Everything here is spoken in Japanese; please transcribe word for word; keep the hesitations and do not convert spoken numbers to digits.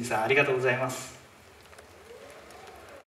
さんありがとうございます。